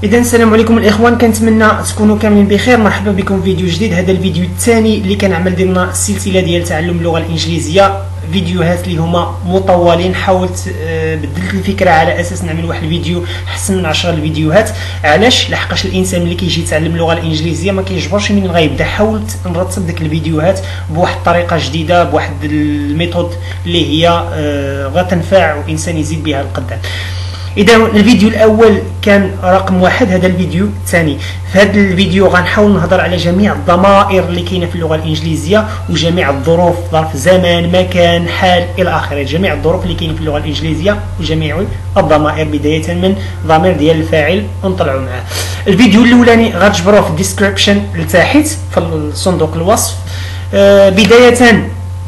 اذا السلام عليكم الاخوان، كنتمنى تكونوا كاملين بخير. مرحبا بكم في فيديو جديد. هذا الفيديو الثاني اللي كنعمل ضمن السلسله ديال تعلم اللغه الانجليزيه. فيديوهات اللي هما مطولين، حاولت بدلت الفكره على اساس نعمل واحد الفيديو احسن من 10 الفيديوهات. علاش؟ لحقاش الانسان ملي كيجي يتعلم اللغه الانجليزيه ما كيجبرش من غيبدا. حاولت نرتب ديك الفيديوهات بواحد الطريقه جديده، بواحد الميثود اللي هي غتنفع والانسان يزيد بها القدام. اذا الفيديو الاول كان رقم 1، هذا الفيديو الثاني. في هذا الفيديو غنحاول نهضر على جميع الضمائر اللي كاينه في اللغه الانجليزيه، وجميع الظروف، ظرف زمان، مكان، حال الى اخره. جميع الظروف اللي كاينه في اللغه الانجليزيه وجميع الضمائر، بدايه من ضمير ديال الفاعل ونطلعوا معاه. الفيديو الاولاني غتجبروه في الديسكريبشن لتحت في صندوق الوصف. بدايه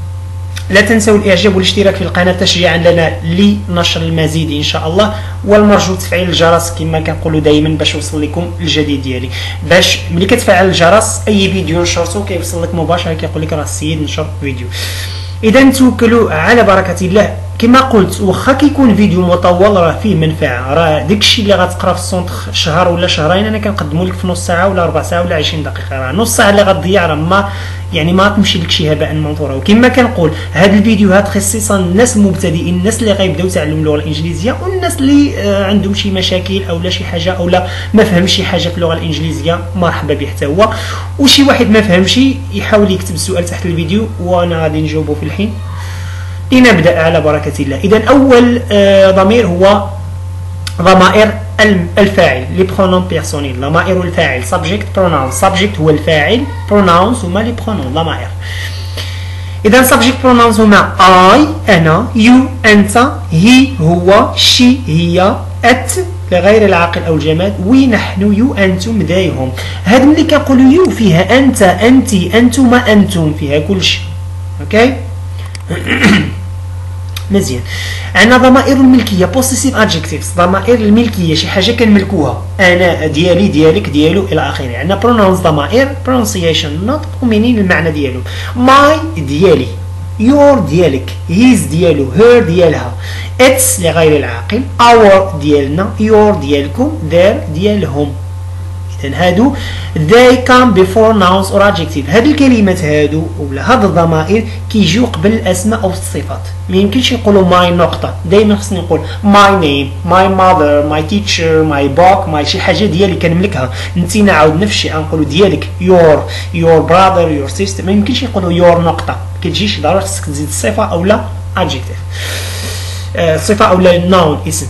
لا تنسوا الاعجاب والاشتراك في القناه تشجيعا لنا لنشر المزيد ان شاء الله، والمرجو تفعيل الجرس كما كنقولوا دائما باش يوصل لكم الجديد ديالي. باش ملي كتفعل الجرس اي فيديو نشرته كيوصل لك مباشره، كيقول لك راه السيد نشر فيديو. اذا نتوكلوا على بركه الله. كما قلت، واخا كيكون فيديو مطول راه فيه منفعه. راه داكشي اللي غتقرا في السونتر شهر ولا شهرين انا كنقدمو لك في نص ساعه ولا ربع ساعه ولا 20 دقيقه. راه نص ساعه اللي غتضيع راه ما تمشي لك شي هباء منثورا. وكما كنقول هاد الفيديوهات خصيصا الناس المبتدئين، الناس اللي غيبداو يتعلموا اللغه الانجليزيه، والناس اللي عندهم شي مشاكل او لا شي حاجه او لا ما فهمش شي حاجه في اللغه الانجليزيه، مرحبا به حتى هو. وشي واحد ما فهمش يحاول يكتب السؤال تحت الفيديو وانا غادي نجاوبه في الحين. لنبدأ على بركة الله. إذا أول ضمير هو ضمائر الفاعل، لي برونون بيرسونيل، ضمائر الفاعل. subject pronouns. subject هو الفاعل، pronouns هما لي برونون ضمائر. إذا subject pronouns هما I أنا، you أنت، he هو، she هي، it لغير العاقل أو الجماد، we نحن، you أنتم، they هم. هاد ملي كنقولوا you فيها أنت، أنت، أنتما، أنتم، فيها كلشي. أوكي؟ مزيان. عندنا ضمائر الملكيه possessive adjectives، ضمائر الملكيه، شي حاجه كنملكوها، انا، ديالي، ديالك، ديالو الى اخره. عندنا pronouns ضمائر pronunciation النطق ومنين المعنى ديالو. my ديالي، your ديالك، his ديالو، her ديالها، its لغير العاقل، our ديالنا، your ديالكم، their ديالهم. إذن هادو they come before nouns or adjective. هاد الكلمات هادو ولا هاد الضمائر كيجيو قبل الأسماء أو الصفات. ما يمكنش نقولوا my نقطة، دايما خصني نقول my name، my mother، my teacher، my book، my شي حاجة ديالي كنملكها. انت نعاود نفس الشيء نقولوا ديالك your brother، your sister. ما يمكنش نقولوا your نقطة، كتجيش ضروري خصك تزيد الصفة أو لا adjective، صفة أو لا noun اسم.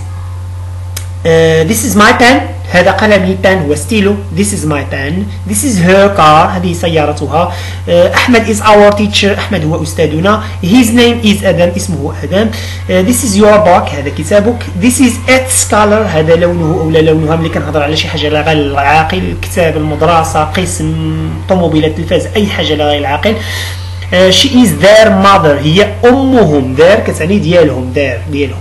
this is my pen، هذا قلمي، pen هو ستيلو. this is my pen. this is her car، هذه سيارتها. أحمد is our teacher، أحمد هو أستاذنا. his name is آدم، اسمه آدم. this is your book، هذا كتابك. this is its color، هذا لونه أو لا لونها. ملي كنهضر على شي حاجة لغير العاقل، الكتاب، المدرسة، قسم، طوموبيلات، التلفاز، أي حاجة لغير العاقل. she is their mother، هي أمهم. their كتعني ديالهم، their ديالهم.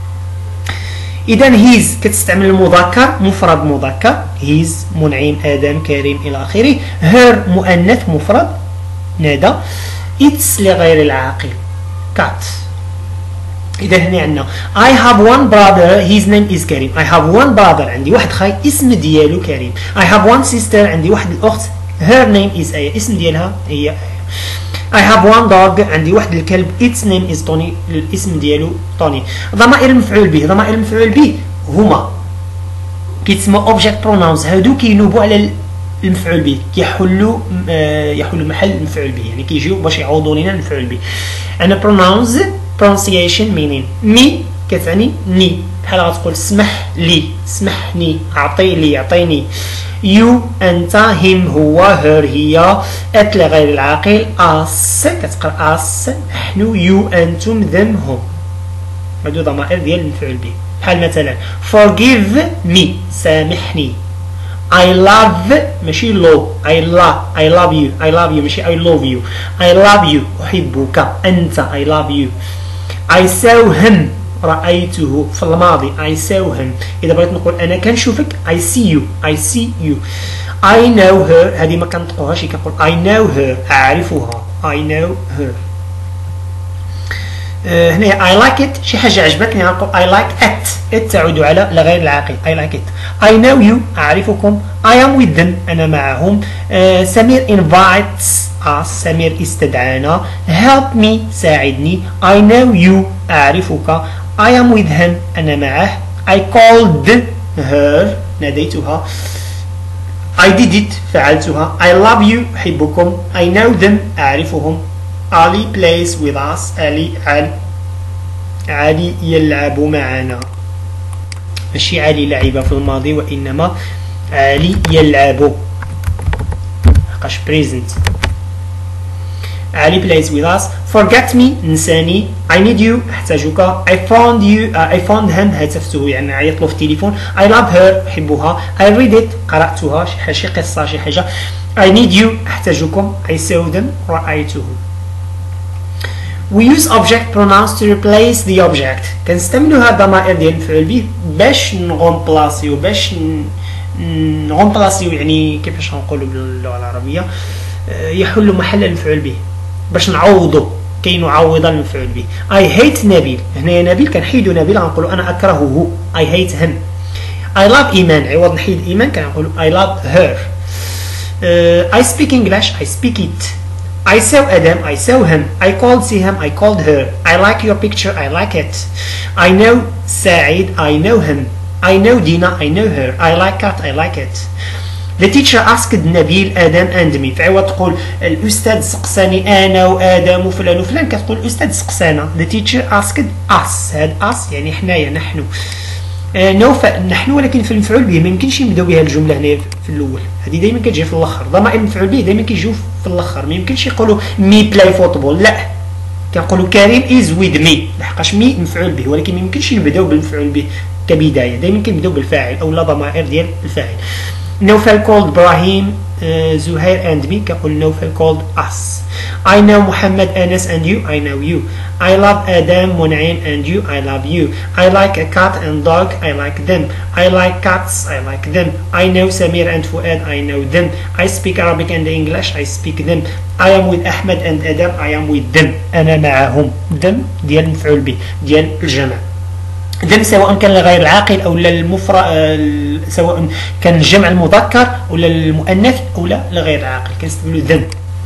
إذا هيز كتستعمل المذكر، مفرد مذكر، هيز، منعم، آدم، كريم إلى آخره. هير مؤنث مفرد، ندى. إتس لغير العاقل، كات. إذا هنا عندنا I have one brother his name is كريم. I have one brother، عندي واحد خاي اسم ديالو كريم. I have one sister، عندي واحد الأخت her name is آية، اسم ديالها هي آية. I have one dog، عندي واحد الكلب its name is توني، الاسم ديالو توني. ضمائر المفعول به، ضمائر المفعول به هما كيتسموا object pronouns. هادو كينوبوا على المفعول به، كيحلوا محل المفعول به، يعني كيجيو باش يعوضوا لنا المفعول به. عندنا pronouns pronunciation meaning. مي كتعني ني، بحال غتقول اسمح لي، سمحني، اعطي لي، اعطيني. you أنت، him هو، her هي، it لغير العاقل، us كتقرا us نحن، you أنتم، them هم. هادو ضمائر ديال المفعول به. بحال مثلا forgive me، سامحني. I love ماشي love، I love you ماشي I love you. I love you أحبك، أنت I love you. I saw him، رأيته في الماضي. I saw him. إذا بغيت نقول أنا كنشوفك I see you، I see you. I know her، هذه ما كنطقوهاش، كنقول I know her، أعرفها، I know her. هنا I like it شي حاجة عجبتني غنقول I like it. it تعود على لغير العاقل. I like it. I know you أعرفكم. I am with them أنا معهم. سمير invites us سمير استدعانا. help me ساعدني. I know you أعرفك. I am with him أنا معه. I called her ناديتها. I did it فعلتها. I love you أحبكم. I know them أعرفهم. علي plays with us علي يلعب معنا. ماشي علي لعب في الماضي وإنما علي يلعب حقاش present. علي plays with us. forget me نساني. I need you أحتاجك. I found him هاتفته يعني عيطله في التليفون. I love her أحبها. I read it قرأتها شي قصة شي حاجة. I need you أحتاجكم. I saw them رأيتهم. We use object pronouns to replace the object. كنستعملوا هاد الضمائر ديال المفعول به باش نغومبلاسيو يعني كيفاش نقولوا باللغة العربية يحل محل المفعول به باش نعوضو كي نعوض المفعول به. I hate نبيل هنا نبيل كنحيدو نبيل غنقولوا أنا أكرهه. I hate him. I love إيمان عوض نحيد إيمان كنقولوا I love her. I speak English. I speak it. I saw Adam. I saw him. I called him. I called her. I like your picture. I like it. I know Saeed. I know him. I know Dina. I know her. I like it. I like it. The teacher asked نبيل آدم and me. فعوض تقول الأستاذ سقساني أنا وآدم وفلان وفلان كتقول الأستاذ سقسانا. The teacher asked us. هاد us يعني حنايا نحن. نحن ولكن في المفعول به ما يمكنش نبداو بها الجمله هنا في الاول. هذه دائما كتجي في الاخر. ضمائر المفعول به دائما كيجيو في الاخر. ما يمكنش يقولوا مي بلاي فوتبول لا كنقولوا كريم از ويز مي لحقاش مي مفعول به ولكن ما يمكنش نبداو بالمفعول به كبدايه. دائما كنبداو بالفاعل او لا ضمائر ديال الفاعل. نوفل called إبراهيم زهير and me كنقول نوفل called us. I know محمد أنس and you. I know you. I love آدم منعم and you. I love you. I like a cat and dog. I like them. I like cats. I like them. I know سمير and فؤاد. I know them. I speak Arabic and English. I speak them. I am with أحمد and آدم. I am with them. أنا معهم. them ديال المفعول به ديال الجمع. ذم سواء كان لغير العاقل او للمفرد سواء كان الجمع المذكر ولا المؤنث او لا لغير العاقل كنستعملوا ذم.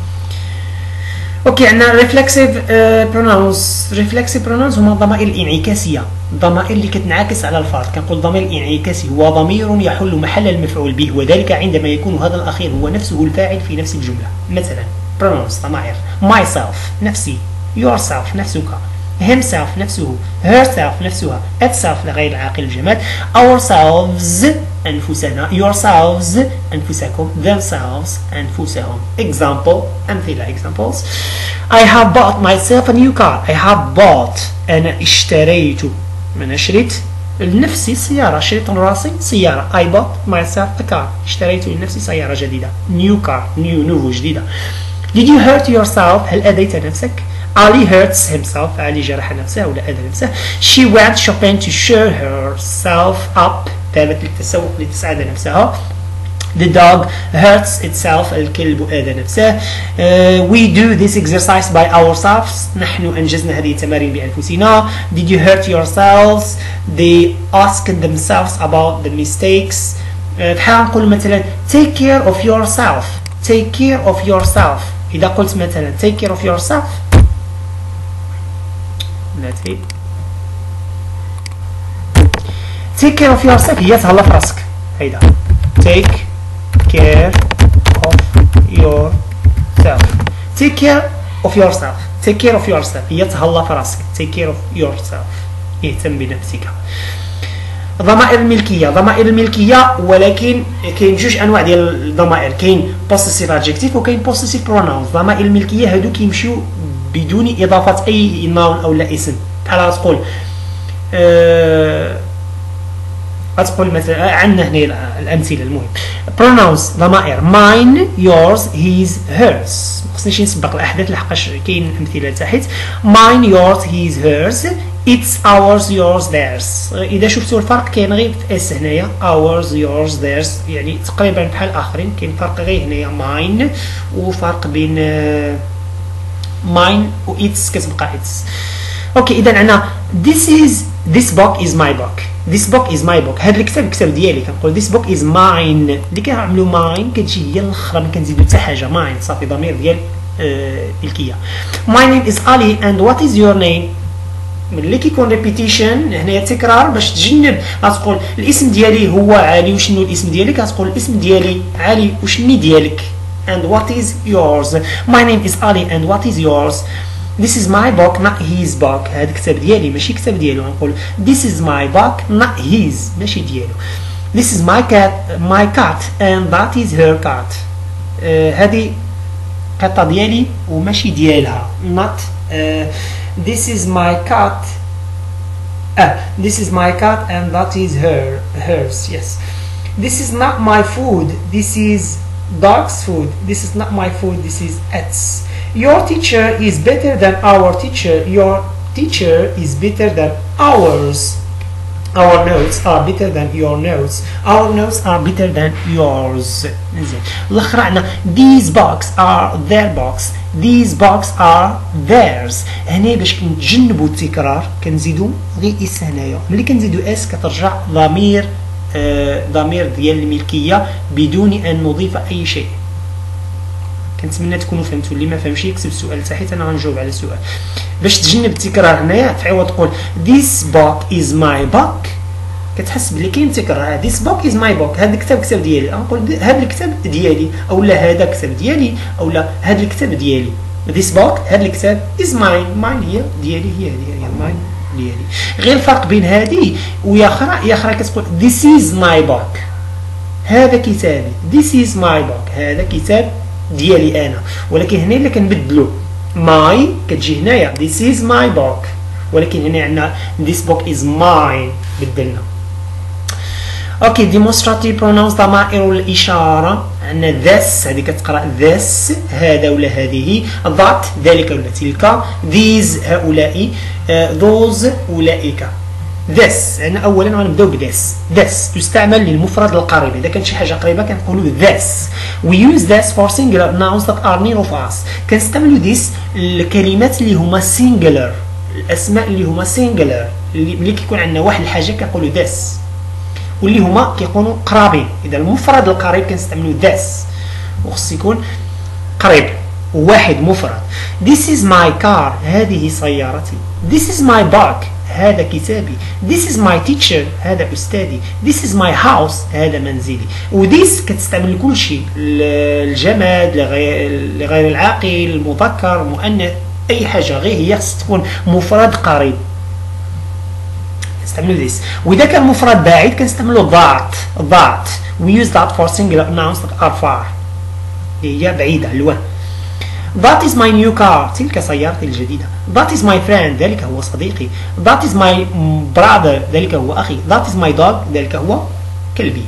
اوكي عندنا ريفلكسيف برونونز هما الضمائر الانعكاسيه. الضمائر اللي كتنعكس على الفرد. كنقول ضمير انعكاسي هو ضمير يحل محل المفعول به وذلك عندما يكون هذا الاخير هو نفسه الفاعل في نفس الجمله. مثلا برونونز ضمائر myself نفسي. yourself نفسك. himself نفسه. herself نفسها. itself لغير العاقل الجماد. ourselves أنفسنا. yourselves أنفسكم. themselves أنفسهم. example أمثلة examples. I have bought myself a new car. I have bought أنا اشتريت. أنا شريت لنفسي سيارة. شريت لراسي سيارة. I bought myself a car. اشتريت لنفسي سيارة جديدة. new car new جديدة. Did you hurt yourself? هل أذيت نفسك؟ Ali hurts himself. علي جرح نفسه ولا أذى نفسه. She went shopping to cheer herself up. ذهبت للتسوق لتسعد نفسها. The dog hurts itself. الكلب أذى نفسه. We do this exercise by ourselves. نحن أنجزنا هذه التمارين بأنفسنا. Did you hurt yourselves? They asked themselves about the mistakes. بحال نقول مثلا take care of yourself. Take care of yourself. إذا قلت مثلا take care of yourself take care of yourself هي تهلا في راسك. هيدا take care of yourself. take care of yourself. take care of yourself هي تهلا في راسك. take care of yourself اهتم بنفسك. ضمائر الملكية ولكن كاين جوج انواع ديال الضمائر. كاين possessive adjective وكاين possessive pronouns. ضمائر الملكية هادو كيمشيو بدون إضافة أي noun أو لا اسم. بحال تقول غتقول مثلا عندنا هنا الأمثلة المهم pronouns ضمائر mine yours his hers. مخصنيش نسبق الأحداث لحقاش كاين أمثلة تحت. mine yours his hers it's ours yours theirs. إذا شفتوا الفرق كاين غير في اس هنايا ours yours theirs يعني تقريبا بحال الآخرين. كاين فرق غير هنايا mine وفرق بين mine و it's كتبقى it's. اوكي اذا عندنا this book is my book. this book is my book. هذا الكتاب الكتاب ديالي. كنقول this book is mine. اللي كنعملوا mine كتجي هي الاخرى ما كنزيدوا حتى حاجه. mine صافي ضمير ديال ملكيه. my name is Ali and what is your name. ملي كيكون ريبيتيشن هنايا تكرار باش تجنب غتقول الاسم ديالي هو علي وشنو الاسم ديالك. غتقول الاسم ديالي علي وشني ديالك. and what is yours. my name is Ali and what is yours. this is my book not his book. هذا الكتاب ديالي ماشي كتاب ديالو. غنقول this is my book not his ماشي ديالو. this is my cat and that is her cat. هذه قطة ديالي وماشي ديالها. not this is my cat. This is my cat and that is hers. Yes. This is not my food. This is dog's food. This is not my food. This is its. Your teacher is better than our teacher. Your teacher is better than ours. Our notes are better than your notes. Our notes are better than yours. زين. الأخرى عندنا these books are their books. These books are theirs. هنا باش نتجنبوا التكرار كنزيدوا غير اس هنايا. ملي كنزيدوا اس كترجع ضمير ديال الملكية بدون أن نضيف أي شيء. كنتمنى تكونوا فهمتوا. اللي ما فهمش يكتب السؤال تحت انا غنجاوب على السؤال. باش تجنب التكرار هنايا تعاود تقول this book is my book. كتحس بلي كاين تكرار. this book is my book. هذا الكتاب كتاب ديالي. غنقول هذا الكتاب ديالي اولا هذا كتاب ديالي اولا هذا الكتاب ديالي. this book هذا الكتاب is mine. mine هي ديالي. هي mine ديالي. غير الفرق بين هذه ويا اخرى كتقول this is my book. هذا كتابي. this is my book. هذا كتاب ديالي انا. ولكن هنا اللي كنبدلو ماي كتجي هنايا this is my book. ولكن هنا عندنا this book is mine بدلنا. اوكي demonstrative pronouns ضمائر الاشاره. عندنا this هذه كتقرا this هذا ولا هذه. that ذلك ولا تلك. these هؤلاء. those اولئك. this يعني اولا غنبداو ب this تستعمل للمفرد القريب. اذا كانت شي حاجه قريبه كنقولوا this. we use this for singular nouns that are near of us. كنستعملوا this الكلمات اللي هما singular. الاسماء اللي هما singular اللي كيكون عندنا واحد الحاجه كنقولوا this واللي هما كيكونوا قرابين. اذا المفرد القريب كنستعملوا this وخص يكون قريب واحد مفرد. this is my car. هذه سيارتي. this is my book. هذا كتابي. this is my teacher. هذا أستاذي. this is my house. هذا منزلي. وذيس كتستعمل لكل شيء. الجماد لغير العاقل المذكر مؤنث أي حاجة غير هي خص تكون مفرد قريب كنستعملوا this. وإذا كان مفرد بعيد كنستعملوا that. we use that for singular nouns that are far. هي بعيدة الوان. that is my new car. تلك سيارتي الجديدة. that is my friend. ذلك هو صديقي. that is my brother. ذلك هو أخي. that is my dog. ذلك هو كلبي.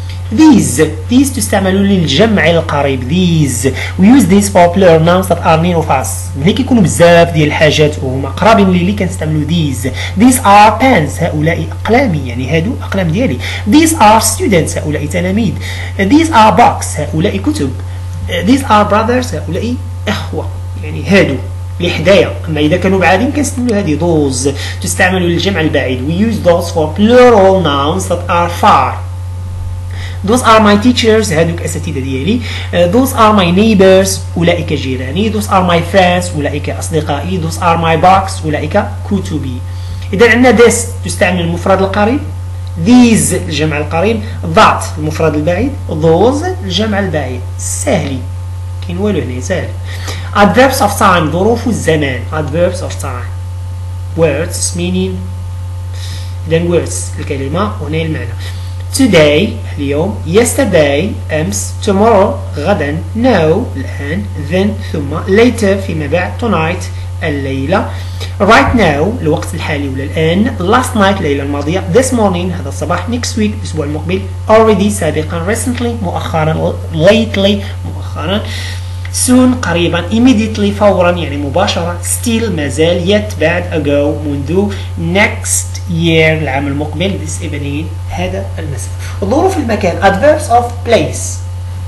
these تستعمل للجمع القريب. these we use these for plural nouns that are near of us. ملي كيكونوا بزاف ديال الحاجات وهما قرابين لي كنستعملوا these are pens. هؤلاء أقلامي يعني هادو أقلام ديالي. these are students. هؤلاء تلاميذ. these are books. هؤلاء كتب. these are brothers. هؤلاء إخوة يعني هادو اللي حدايا. أما إذا كانوا بعادين كنستعملوا هذه those تستعمل للجمع البعيد. we use those for plural nouns that are far. those are my teachers. هادوك أساتذة ديالي. those are my neighbors. أولئك جيراني. those are my friends. أولئك أصدقائي. those are my books. أولئك كتبي. إذا عندنا this تستعمل المفرد القريب. these الجمع القريب. that المفرد البعيد. those الجمع البعيد. سهل كاين والو هنا سهل. adverbs of time ظروف الزمان. adverbs of time words meaning. إذا words الكلمة وهنا المعنى. today اليوم. yesterday أمس. tomorrow غدا. now الآن. then ثم. later فيما بعد. tonight الليلة. right now الوقت الحالي ولا الآن. last night الليلة الماضية. this morning هذا الصباح. next week الأسبوع المقبل. already سابقا. recently مؤخرا. lately مؤخرا. soon قريبا. immediately فورا يعني مباشرة. still مازال. yet بعد. ago منذ. next year العام المقبل. this evening هذا المساء. ظروف المكان adverbs of place.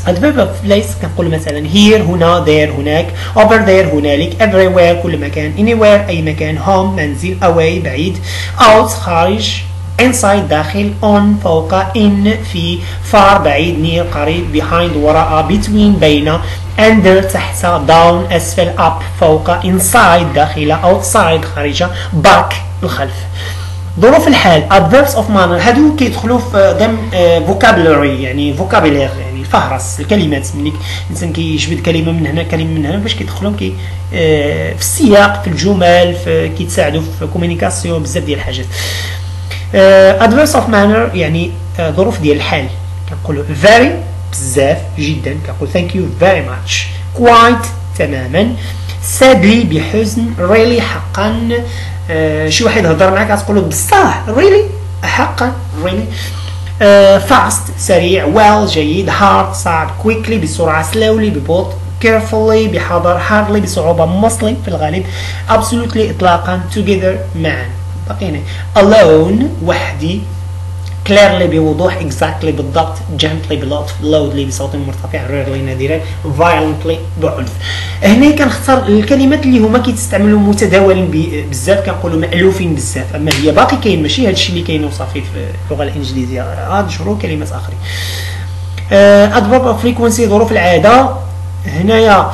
adverb of place كنقول مثلا here هنا there هناك over there هنالك everywhere كل مكان anywhere أي مكان home منزل away بعيد out خارج inside داخل on فوق in في far بعيد near قريب behind وراء between بين under تحت down أسفل up فوق inside داخل outside خارجة back الخلف. ظروف الحال adverbs of manner هادو كيدخلوا في ضمن vocabulary يعني vocabulary يعني فهرس الكلمات ملي الانسان كيجبد كلمه من هنا كلمه من هنا باش كيدخلهم في السياق في الجمل كيتساعدوا في كومونيكاسيون بزاف ديال الحاجات. adverbs of manner يعني ظروف ديال الحال كنقولوا very بزاف جدا كنقول thank you very much quite تماما sadly بحزن really حقا شي واحد هضر معاك غتقول له بصح really حقا really fast سريع well جيد hard صعب quickly بسرعه slowly ببطء carefully بحذر hardly بصعوبه mostly في الغالب absolutely اطلاقا together معا بقينا alone وحدي clearly بوضوح exactly بالضبط gently بلطف loudly بصوت مرتفع rarely نادرا violently بعنف. هنا كنختار الكلمات اللي هما كيتستعملوا متداولين بزاف كنقولوا مألوفين بزاف اما هي باقي كاين ماشي هادشي اللي كاين وصافي في اللغه الانجليزيه اضجروا كلمات اخرين. adverb of frequency ظروف العاده هنايا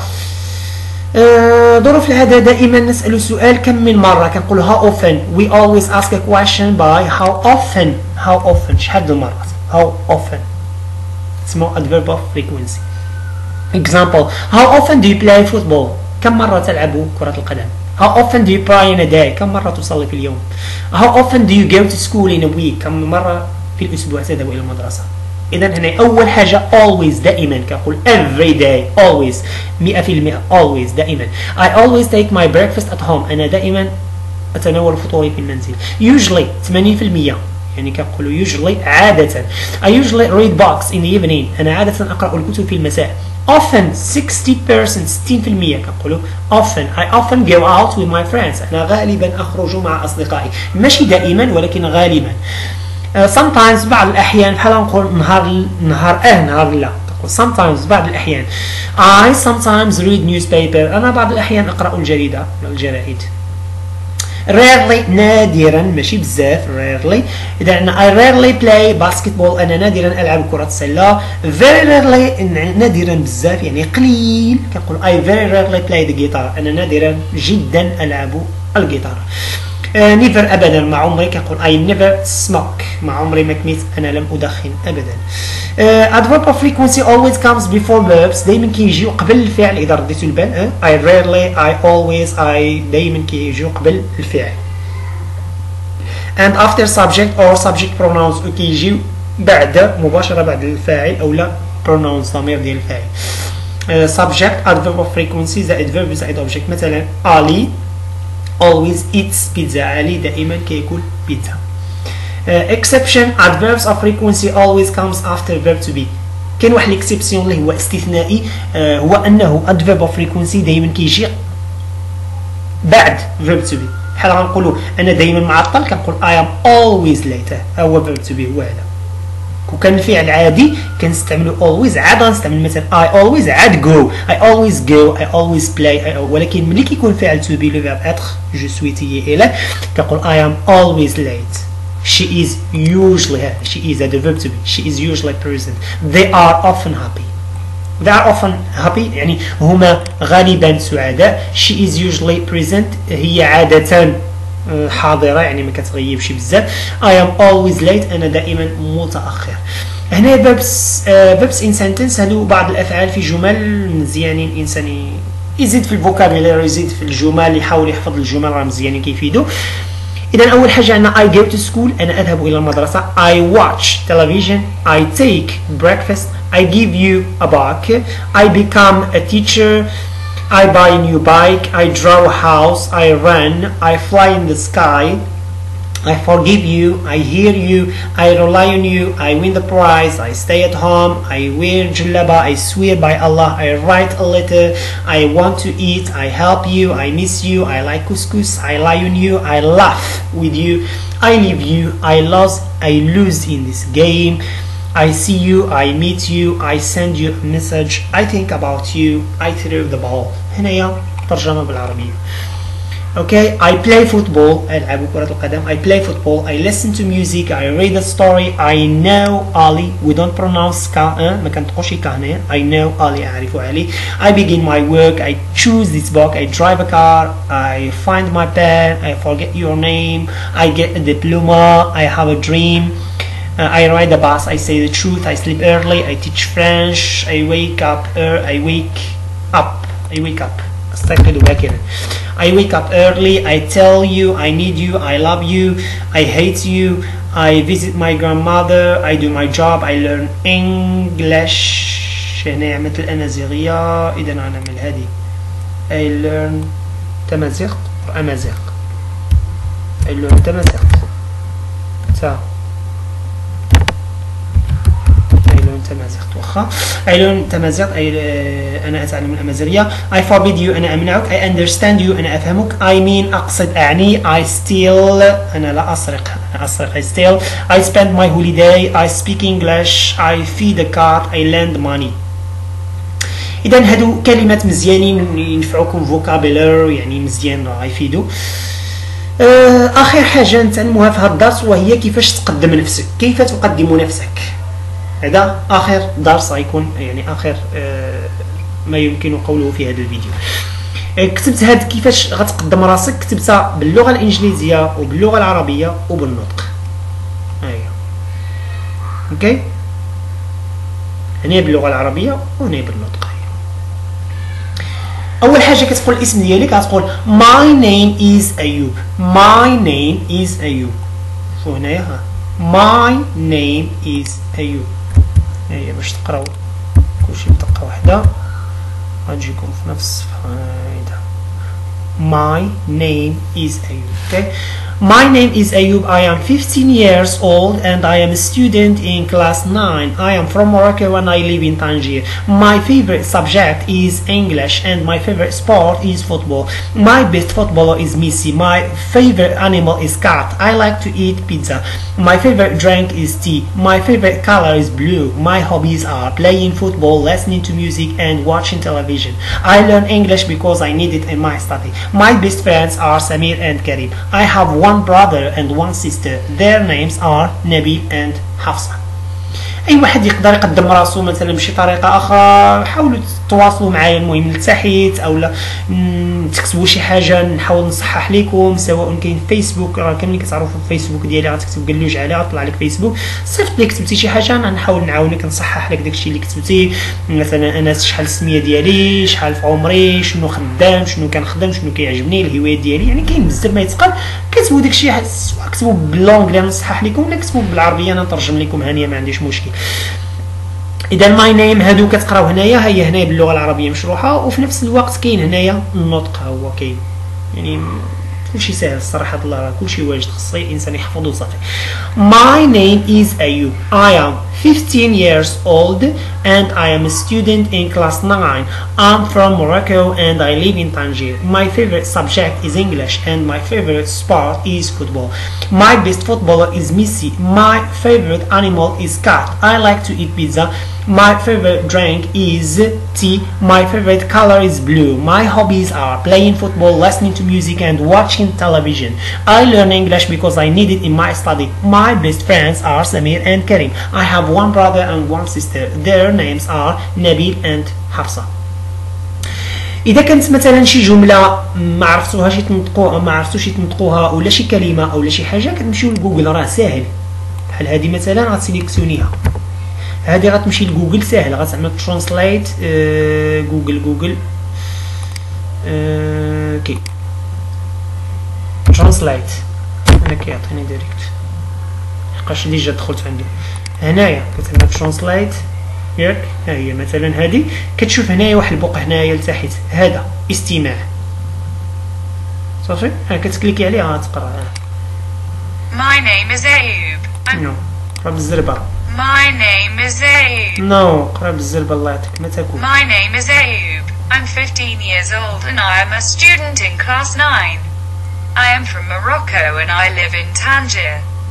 ظروف العادة دائما نسأل سؤال كم من مرة كنقول how often we always ask a question by how often شحال د المرات how often اسمه adverb of frequency. example how often do you play football كم مرة تلعب كرة القدم how often do you pray in a day كم مرة تصلي في اليوم how often do you go to school in a week كم مرة في الأسبوع تذهب إلى المدرسة. إذا هنا أول حاجة always دائما كنقول every day always 100% always دائما I always take my breakfast at home أنا دائما أتناول فطوري في المنزل usually 80% يعني كنقولوا usually عادة I usually read books in the evening أنا عادة أقرأ الكتب في المساء often 60% كنقولوا often I often go out with my friends أنا غالبا أخرج مع أصدقائي ماشي دائما ولكن غالبا sometimes بعض الأحيان بحال نقول نهار لا تقول sometimes بعض الأحيان I sometimes read newspaper أنا بعض الأحيان أقرأ الجرائد rarely نادرا ماشي بزاف rarely إذا عندنا I rarely play basketball أنا نادرا ألعب كرة السلة very rarely نادرا بزاف يعني قليل كنقول I very rarely play the guitar أنا نادرا جدا ألعب الجيتار. never أبدا ما عمري كنقول I never smoke ما عمري ما كميت أنا لم أدخن أبدا. adverb of frequency always comes before verbs دايما كيجيو قبل الفعل إذا رديتو البال I rarely I always I دايما كيجيو قبل الفعل and after subject or subject pronouns كيجيو مباشرة بعد الفاعل أو لا pronouns ضمير ديال الفاعل. subject adverb of frequency زائد verb زائد object مثلا Ali always eats pizza علي دائما كياكل بيتزا. exception adverbs of frequency always comes after verb to be كاين واحد الاكسبسيون اللي هو استثنائي هو انه adverb of frequency دائما كيجي بعد verb to be بحال غنقولوا انا دائما معطل كنقول I am always late هو verb to be هو هذا. وكان الفعل عادي كنستعملوا always عاد غنستعمل مثلا I always عاد go I always go I always play ولكن ملي كيكون فعل to be le verbe être je suis تي إلى كنقول I am always late she is usually she is the verb to be she is usually present they are often happy يعني هما غالبا سعداء she is usually present هي عادة حاضرة يعني ما كتغيبش بزاف I am always late أنا دائما متأخر. هنا verbs in sentence هادو بعض الأفعال في جمل مزيانين الإنسان يزيد في الفوكابيلاري يزيد في الجمل يحاول يحفظ الجمل راه مزيانين كيفيدو. إذا أول حاجة عندنا I go to school أنا أذهب إلى المدرسة I watch television I take breakfast I give you a book I become a teacher I buy a new bike I draw a house I run I fly in the sky I forgive you I hear you I rely on you I win the prize I stay at home I wear jallaba I swear by Allah I write a letter I want to eat I help you I miss you I like couscous I lie on you I laugh with you I leave you I lose in this game I see you, I meet you, I send you a message, I think about you, I throw the ball. هنايا ترجمة بالعربية. Okay, I play football. ألعب كرة القدم. I play football. I listen to music. I read a story. I know Ali. We don't pronounce ka. ما كنطقوش كا هنايا. I know Ali. أعرف علي. I begin my work. I choose this book. I drive a car. I find my pen. I forget your name. I get a diploma. I have a dream. I ride a bus. I say the truth. I sleep early. I teach French. I wake up. I wake up. أستيقظ باكرا. I wake up early. I tell you I need you. I love you. I hate you. I visit my grandmother. I do my job. I learn English. هنا مثل الأمازيغية. إذا أنا من هذه. I learn تمازيغ or أمازيغ. I learn تمازيغ. تا. تمازيغ واخا I learn تمازيغ أنا أتعلم الأمازيغية. I forbid you أنا أمنعك. I understand you أنا أفهمك. I mean أقصد أعني. I steal أنا لا أسرق. أنا أسرق. I steal. I spend my holiday. I speak English. I feed a cat. I lend money. إذا هادو كلمات مزيانين ينفعوكم فوكابيلر يعني مزيان راه يفيدوا. آخر حاجة نتعلموها في هذا الدرس وهي كيفاش تقدم نفسك. كيف تقدم نفسك. هذا آخر درس غيكون يعني آخر ما يمكن قوله في هذا الفيديو. كتبت هاد كيفاش غتقدم راسك كتبتها باللغة الإنجليزية وباللغة العربية وبالنطق. أيوه. أوكي. هنا باللغة العربية وهنا بالنطق. أول حاجة كتقول الاسم ديالك غتقول My name is أيوب. My name is أيوب. شوفوا هنايا ها. My name is أيوب. هي باش تقراو كلشي بدقة واحدة غتجيكم في نفس الفايدة. My name is أيوب. Okay. My name is Ayub. I am 15 years old and I am a student in class 9. I am from Morocco and I live in Tangier. My favorite subject is English and my favorite sport is football. My best footballer is Messi. My favorite animal is cat. I like to eat pizza. My favorite drink is tea. My favorite color is blue. My hobbies are playing football, listening to music and watching television. I learn English because I need it in my study. My best friends are Samir and Karim. I have one brother and one sister. Their names are Nabil and Hafsa. اي واحد يقدر يقدم راسو مثلا بشي طريقه اخرى. حاولوا تتواصلوا معايا المهم لتحت او لا تكتبوا شي حاجه نحاول نصحح لكم سواء كاين فيسبوك راه كاملين كتعرفوا الفيسبوك ديالي غتكتب قلوج عليه غطلع لك فيسبوك صيفط لي كتبتي شي حاجه انا نحاول نعاونك نصحح لك داكشي اللي كتبتي مثلا انا شحال السميه ديالي شحال في عمري شنو خدام شنو كنخدم شنو كيعجبني الهوايات ديالي يعني كاين بزاف ما يتقال كتبوا داكشي سواء كتبوا باللونجلي نصحح لكم ولا كتبوا بالعربيه انا نترجم لكم هانيه ما عنديش مشكل. اذا ماي نيم هادو كتقراو هنايا هي هنايا باللغه العربيه مشروحه وفي نفس الوقت كاين هنايا النطق هو كاين يعني كلشي ساهل الصراحه الله كلشي واجد خص الانسان يحفظو صافي. My name is Ayub. I am 15 years old and I am a student in class 9. I'm from Morocco and I live in Tangier. My favorite subject is English and my favorite sport is football. My best footballer is Messi. My favorite animal is cat. I like to eat pizza. My favorite drink is tea. My favorite color is blue. My hobbies are playing football, listening to music and watching television. I learn English because I need it in my study. My best friends are Samir and Karim. I have one brother and one sister. Their names are Nabil and Hafsa. إذا كانت مثلا شي جملة ما عرفتوهاش يتنطقوها ما عرفتوش يتنطقوها ولا شي كلمة أو شي حاجة كتمشيو لجوجل راه ساهل بحال هذه مثلا غتسيليكسيونيها هذه غتمشي لجوجل ساهل غتعمل ترانسليت جوجل كي ترانسليت انا كيعطيني ديريكت لحقاش ديجا دخلت عنده هنايا كتعمل ترانسليت ياك ها هي مثلا هذه كتشوف هنايا واحد البوق هنايا لتحت هذا استماع صافي ها كتكليكي عليه غتقرا. My name is Ayub. نو قرا بالزربه. My name is Ayub. نو قرا بالزربه الله يعطيك ما تاكل. My name is Ayub. I'm 15 years old and I am a student in class 9. I am from Morocco and I live in Tangier.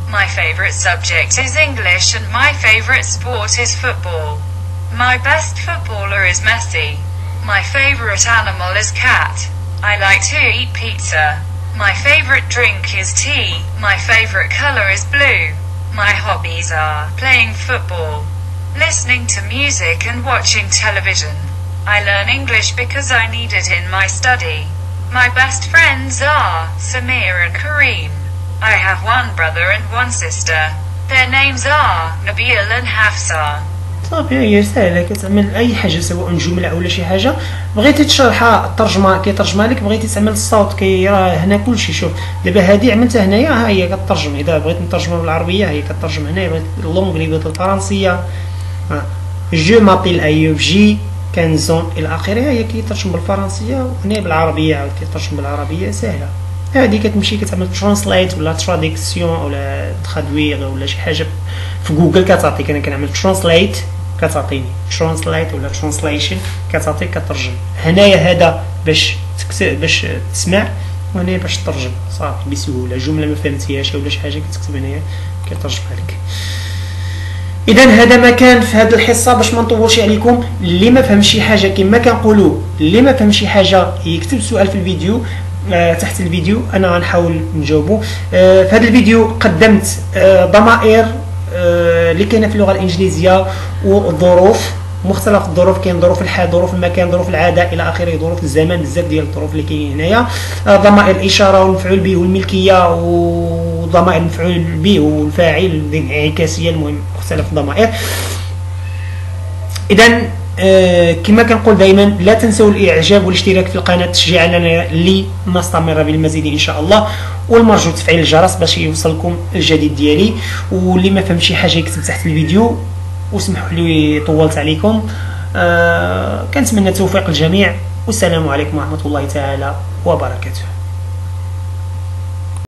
My favorite subject is English and my favorite sport is football. My best footballer is Messi. My favorite animal is cat. I like to eat pizza. My favorite drink is tea. My favorite color is blue. My hobbies are playing football, listening to music and watching television. I learn English because I need it in my study. My best friends are Samir and Kareem. I have one brother and one sister. Their names are Nabil and Hafsa. صافي هي ساهله، كتعمل اي حاجه سواء جمله ولا شي حاجه بغيتي تشرحها الترجمه كيترجمها لك، بغيتي تعمل الصوت راه هنا كلشي. شوف دابا هذه عملتها هنايا، ها هي كترجم. اذا بغيت نترجمها بالعربيه هي كترجم هنايا، بغيت اللونغلي بغيت الفرنسيه جو مابيل ايوب جي كانزون الى اخره، هي كيترجم بالفرنسيه وهنا بالعربيه عاود كيترجم بالعربيه. ساهله هذه، كتمشي كتعمل ترانسليت ولا تراديكسيون ولا ترادوير ولا شي حاجه في جوجل كتعطيك. انا كنعمل ترانسليت كتعطيني ترانسليت ولا ترانسليشن كتعطيك كترجم. هنايا هذا باش باش تسمع، وهنا باش تترجم صافي بسهوله. جمله ما فهمتيهاش ولا شي حاجه كتكتب هنايا كيترجمها لك. اذا هذا ما كان في هذه الحصه باش ما نطولش عليكم. اللي ما فهم شي حاجه كما كنقولوا، اللي ما فهم شي حاجه يكتب سؤال في الفيديو تحت الفيديو، انا غنحاول نجاوبه. في هذا الفيديو قدمت ضمائر اللي كاينه في اللغه الانجليزيه والظروف، مختلف الظروف. كاين ظروف الحال، ظروف المكان، ظروف العاده الى اخره، ظروف الزمان، بزاف ديال الظروف اللي كاينين هنايا. ضمائر الاشاره والمفعول به والملكيه، وضمائر المفعول به والفاعل الانعكاسيه، المهم مختلف الضمائر. اذا كما كنقول دائما لا تنسوا الاعجاب والاشتراك في القناه تشجيعا لنا لنستمر بالمزيد ان شاء الله، والمرجو تفعيل الجرس باش يوصلكم الجديد ديالي. واللي ما فهم شي حاجه يكتب تحت الفيديو. واسمحوا لي طولت عليكم. كنتمنى التوفيق للجميع، والسلام عليكم ورحمه الله تعالى وبركاته.